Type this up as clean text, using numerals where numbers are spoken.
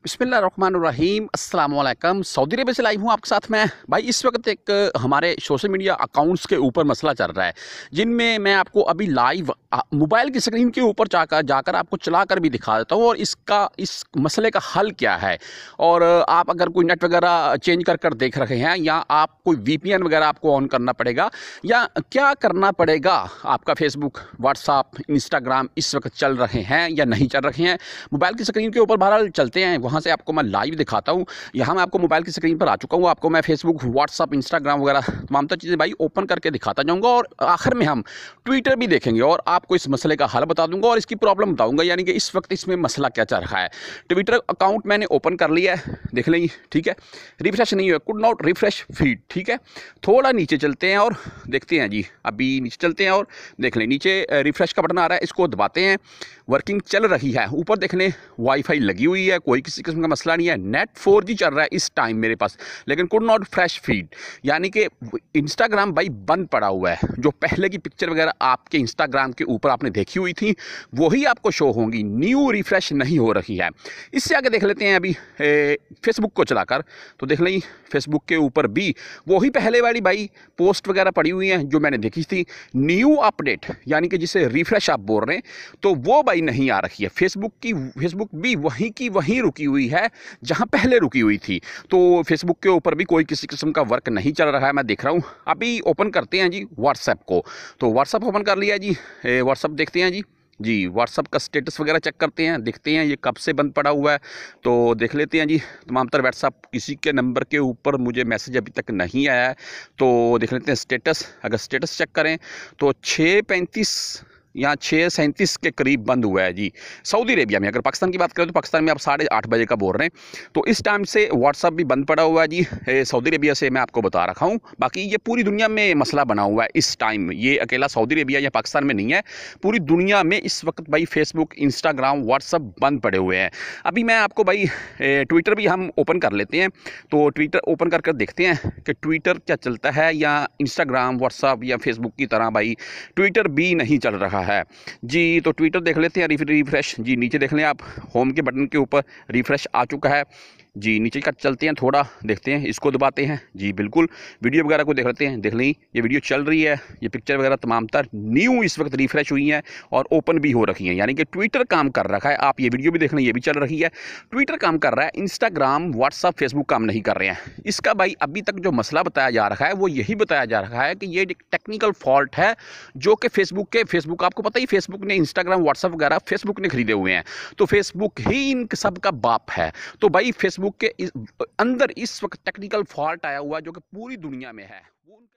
बिस्मिल्लाहिर्रहमानिर्रहीम अस्सलाम वालेकुम। सऊदी अरब से लाइव हूँ आपके साथ मैं भाई। इस वक्त एक हमारे सोशल मीडिया अकाउंट्स के ऊपर मसला चल रहा है, जिनमें मैं आपको अभी लाइव मोबाइल की स्क्रीन के ऊपर जाकर आपको चलाकर भी दिखा देता हूँ और इस मसले का हल क्या है। और आप अगर कोई नेट वगैरह चेंज कर देख रहे हैं, या आप कोई वीपीएन वगैरह आपको ऑन करना पड़ेगा, या क्या करना पड़ेगा, आपका फेसबुक, व्हाट्सअप, इंस्टाग्राम इस वक्त चल रहे हैं या नहीं चल रहे हैं, मोबाइल की स्क्रीन के ऊपर बहरहाल चलते हैं, वहाँ से आपको मैं लाइव दिखाता हूँ। यहाँ मैं आपको मोबाइल की स्क्रीन पर आ चुका हूँ, आपको मैं फेसबुक, व्हाट्सअप, इंस्टाग्राम वगैरह तमाम तर चीज़ें भाई ओपन करके दिखाता जाऊँगा, और आखिर में हम ट्विटर भी देखेंगे और आपको इस मसले का हल बता दूंगा और इसकी प्रॉब्लम बताऊंगा, यानी कि इस वक्त इसमें मसला क्या चल रहा है। ट्विटर अकाउंट मैंने ओपन कर लिया है, देख लेंगे, ठीक है। रिफ्रेश नहीं हुआ, कुड नॉट रिफ्रेश फीड, ठीक है। थोड़ा नीचे चलते हैं और देखते हैं जी, अभी नीचे चलते हैं और देख लें, नीचे रिफ्रेश का बटन आ रहा है, इसको दबाते हैं। वर्किंग चल रही है, ऊपर देख लें वाईफाई लगी हुई है, कोई किसी किस्म का मसला नहीं है। नेट 4G चल रहा है इस टाइम मेरे पास, लेकिन कुड नॉट फ्रेश फीड, यानी कि इंस्टाग्राम भाई बंद पड़ा हुआ है। जो पहले की पिक्चर वगैरह आपके इंस्टाग्राम के ऊपर आपने देखी हुई थी वही आपको शो होंगी, न्यू रिफ्रेश नहीं हो रही है। इससे आगे देख लेते हैं अभी फेसबुक को चलाकर, तो देख लें फेसबुक के ऊपर भी वही पहले वाली भाई पोस्ट वगैरह पड़ी हुई हैं जो मैंने देखी थी। न्यू अपडेट यानी कि जिसे रिफ्रेश आप बोल रहे हैं, तो वो भाई नहीं आ रही है। फेसबुक भी वहीं की वहीं रुकी हुई है जहां पहले रुकी हुई थी। तो फेसबुक के ऊपर भी कोई किसी किस्म का वर्क नहीं चल रहा है, मैं देख रहा हूं। अभी ओपन करते हैं जी व्हाट्सएप को, तो व्हाट्सएप ओपन कर लिया जी। व्हाट्सएप देखते हैं जी व्हाट्सअप का स्टेटस वगैरह चेक करते हैं, देखते हैं ये कब से बंद पड़ा हुआ है, तो देख लेते हैं जी। तमाम तर व्हाट्सअप किसी के नंबर के ऊपर मुझे मैसेज अभी तक नहीं आया है, तो देख लेते हैं स्टेटस। अगर स्टेटस चेक करें तो 6:35 या 6:37 के करीब बंद हुआ है जी सऊदी अरेबिया में। अगर पाकिस्तान की बात करें तो पाकिस्तान में आप 8:30 बजे का बोल रहे हैं, तो इस टाइम से व्हाट्सअप भी बंद पड़ा हुआ है जी। सऊदी अरेबिया से मैं आपको बता रखा हूँ, बाकी ये पूरी दुनिया में मसला बना हुआ है इस टाइम। ये अकेला सऊदी अरेबिया या पाकिस्तान में नहीं है, पूरी दुनिया में इस वक्त भाई फेसबुक, इंस्टाग्राम, व्हाट्सअप बंद पड़े हुए हैं। अभी मैं आपको भाई ट्विटर भी हम ओपन कर लेते हैं, तो ट्विटर ओपन कर देखते हैं कि ट्विटर क्या चलता है, या इंस्टाग्राम, व्हाट्सअप या फेसबुक की तरह भाई ट्विटर भी नहीं चल रहा है जी। तो ट्विटर देख लेते हैं, रिफ्रेश जी। नीचे देख लें आप, होम के बटन के ऊपर रिफ्रेश आ चुका है जी। नीचे का चलते हैं, थोड़ा देखते हैं, इसको दबाते हैं जी। बिल्कुल वीडियो वगैरह को देख लेते हैं, देख लें ये वीडियो चल रही है, ये पिक्चर वगैरह तमाम तर न्यू इस वक्त रिफ्रेश हुई हैं और ओपन भी हो रखी हैं, यानी कि ट्विटर काम कर रखा है। आप ये वीडियो भी देख लें, ये भी चल रही है, ट्विटर काम कर रहा है, इंस्टाग्राम, व्हाट्सअप, फेसबुक काम नहीं कर रहे हैं। इसका भाई अभी तक जो मसला बताया जा रहा है वो यही बताया जा रहा है कि ये टेक्निकल फॉल्ट है, जो कि फेसबुक आपको पता ही, फेसबुक ने, इंस्टाग्राम, व्हाट्सअप वगैरह फेसबुक ने खरीदे हुए हैं, तो फेसबुक ही इन सब का बाप है। तो भाई फेसबुक के अंदर इस वक्त टेक्निकल फॉल्ट आया हुआ है जो कि पूरी दुनिया में है।